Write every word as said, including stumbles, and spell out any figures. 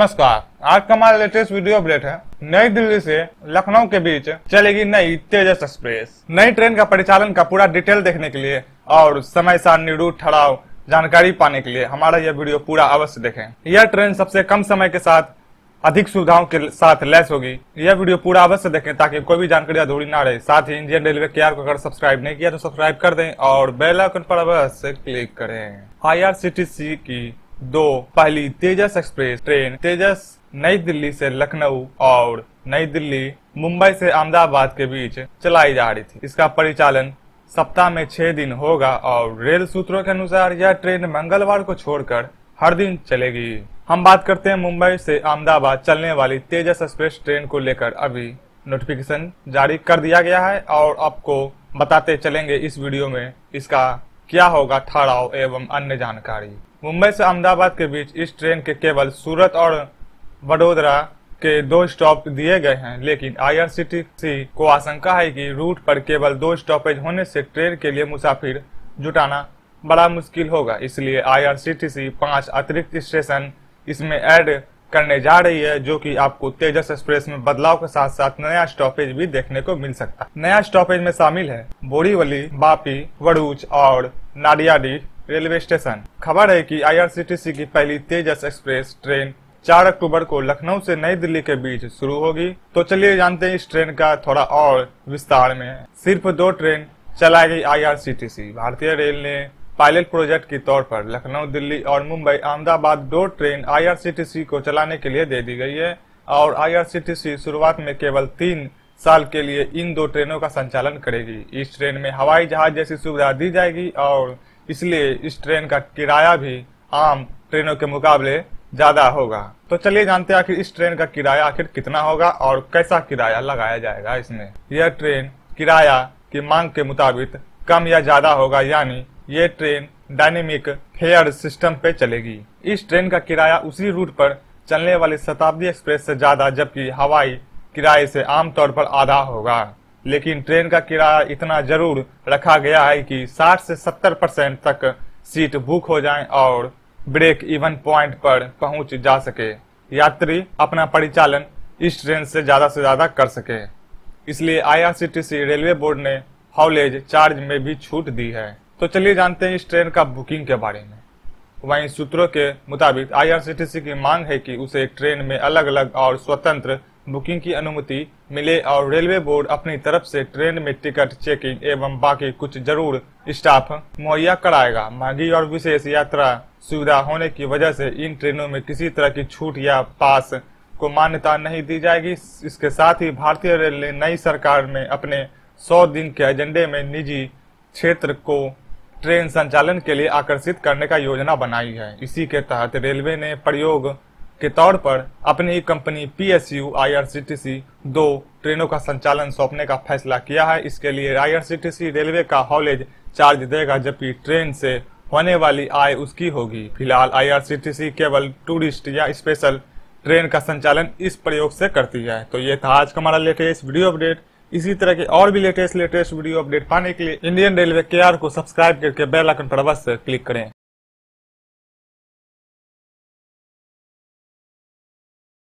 नमस्कार, आज का हमारा लेटेस्ट वीडियो अपडेट है। नई दिल्ली से लखनऊ के बीच चलेगी नई तेजस एक्सप्रेस। नई ट्रेन का परिचालन का पूरा डिटेल देखने के लिए और समय सारणी, रूट, ठहराव जानकारी पाने के लिए हमारा यह वीडियो पूरा अवश्य देखें। यह ट्रेन सबसे कम समय के साथ अधिक सुविधाओं के साथ लैस होगी। यह वीडियो पूरा अवश्य देखें ताकि कोई भी जानकारी अधूरी ना रहे। साथ ही इंडियन रेलवे के आर को अगर सब्सक्राइब नहीं किया तो सब्सक्राइब कर दें और बेल आइकन पर अवश्य क्लिक करें। आईआरसीटीसी की दो पहली तेजस एक्सप्रेस ट्रेन तेजस नई दिल्ली से लखनऊ और नई दिल्ली मुंबई से अहमदाबाद के बीच चलाई जा रही थी। इसका परिचालन सप्ताह में छह दिन होगा और रेल सूत्रों के अनुसार यह ट्रेन मंगलवार को छोड़कर हर दिन चलेगी। हम बात करते हैं मुंबई से अहमदाबाद चलने वाली तेजस एक्सप्रेस ट्रेन को लेकर अभी नोटिफिकेशन जारी कर दिया गया है और आपको बताते चलेंगे इस वीडियो में इसका क्या होगा ठहराव एवं अन्य जानकारी। मुंबई से अहमदाबाद के बीच इस ट्रेन के केवल सूरत और वडोदरा के दो स्टॉप दिए गए हैं, लेकिन आईआरसीटीसी को आशंका है कि रूट पर केवल दो स्टॉपेज होने से ट्रेन के लिए मुसाफिर जुटाना बड़ा मुश्किल होगा। इसलिए आईआरसीटीसी पांच अतिरिक्त स्टेशन इसमें ऐड करने जा रही है, जो कि आपको तेजस एक्सप्रेस में बदलाव के साथ साथ नया स्टॉपेज भी देखने को मिल सकता है। नया स्टॉपेज में शामिल है बोरीवली, बापी, वड़ूच और नाडियाडी रेलवे स्टेशन। खबर है कि आईआरसीटीसी की पहली तेजस एक्सप्रेस ट्रेन चार अक्टूबर को लखनऊ से नई दिल्ली के बीच शुरू होगी। तो चलिए जानते हैं इस ट्रेन का थोड़ा और विस्तार में। सिर्फ दो ट्रेन चलाएगी आईआरसीटीसी। भारतीय रेल ने पायलट प्रोजेक्ट के तौर पर लखनऊ, दिल्ली और मुंबई अहमदाबाद दो ट्रेन आईआरसीटीसी को चलाने के लिए दे दी गई है और आईआरसीटीसी शुरुआत में केवल तीन साल के लिए इन दो ट्रेनों का संचालन करेगी। इस ट्रेन में हवाई जहाज जैसी सुविधा दी जाएगी और इसलिए इस ट्रेन का किराया भी आम ट्रेनों के मुकाबले ज्यादा होगा। तो चलिए जानते हैं आखिर इस ट्रेन का किराया आखिर कितना होगा और कैसा किराया लगाया जाएगा इसमें। यह ट्रेन किराया की मांग के मुताबिक कम या ज्यादा होगा, यानी ये ट्रेन डायनेमिक फेयर सिस्टम पे चलेगी। इस ट्रेन का किराया उसी रूट पर चलने वाली शताब्दी एक्सप्रेस से ज्यादा, जबकि हवाई किराए से आमतौर पर आधा होगा। लेकिन ट्रेन का किराया इतना जरूर रखा गया है कि साठ से सत्तर परसेंट तक सीट बुक हो जाएं और ब्रेक इवन पॉइंट पर पहुंच जा सके, यात्री अपना परिचालन इस ट्रेन से ज्यादा से ज्यादा कर सके। इसलिए आईआरसीटीसी रेलवे बोर्ड ने हाउलेज चार्ज में भी छूट दी है। तो चलिए जानते हैं इस ट्रेन का बुकिंग के बारे में। वहीं सूत्रों के मुताबिक आईआरसीटीसी की मांग है कि उसे ट्रेन में अलग अलग और स्वतंत्र बुकिंग की अनुमति मिले और रेलवे बोर्ड अपनी तरफ से ट्रेन में टिकट चेकिंग एवं बाकी कुछ जरूर स्टाफ मुहैया कराएगा। महंगी और विशेष यात्रा सुविधा होने की वजह से इन ट्रेनों में किसी तरह की छूट या पास को मान्यता नहीं दी जाएगी। इसके साथ ही भारतीय रेल ने नई सरकार में अपने सौ दिन के एजेंडे में निजी क्षेत्र को ट्रेन संचालन के लिए आकर्षित करने का योजना बनाई है। इसी के तहत रेलवे ने प्रयोग के तौर पर अपनी कंपनी पीएसयू आईआरसीटीसी दो ट्रेनों का संचालन सौंपने का फैसला किया है। इसके लिए आईआरसीटीसी रेलवे का हाउलेज चार्ज देगा, जबकि ट्रेन से होने वाली आय उसकी होगी। फिलहाल आईआरसीटीसी केवल टूरिस्ट या स्पेशल ट्रेन का संचालन इस प्रयोग से करती है। तो ये था आज का हमारा लेटेस्ट वीडियो अपडेट। इसी तरह के और भी लेटेस्ट लेटेस्ट वीडियो अपडेट पाने के लिए इंडियन रेलवे के आर को सब्सक्राइब करके बेल आइकन पर अवश्य क्लिक करें।